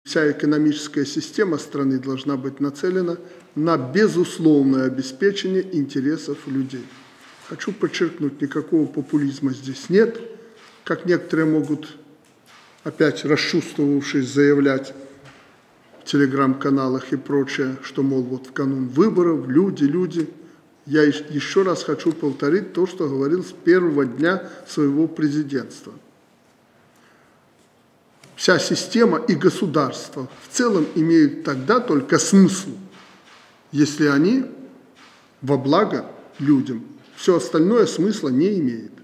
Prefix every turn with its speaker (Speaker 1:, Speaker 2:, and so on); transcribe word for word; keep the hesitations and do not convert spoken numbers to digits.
Speaker 1: Вся экономическая система страны должна быть нацелена на безусловное обеспечение интересов людей. Хочу подчеркнуть, никакого популизма здесь нет, как некоторые могут, опять расчувствовавшись, заявлять в телеграм-каналах и прочее, что, мол, вот в канун выборов люди, люди. Я еще раз хочу повторить то, что говорил с первого дня своего президентства. Вся система и государство в целом имеют тогда только смысл, если они во благо людям. Все остальное смысла не имеет.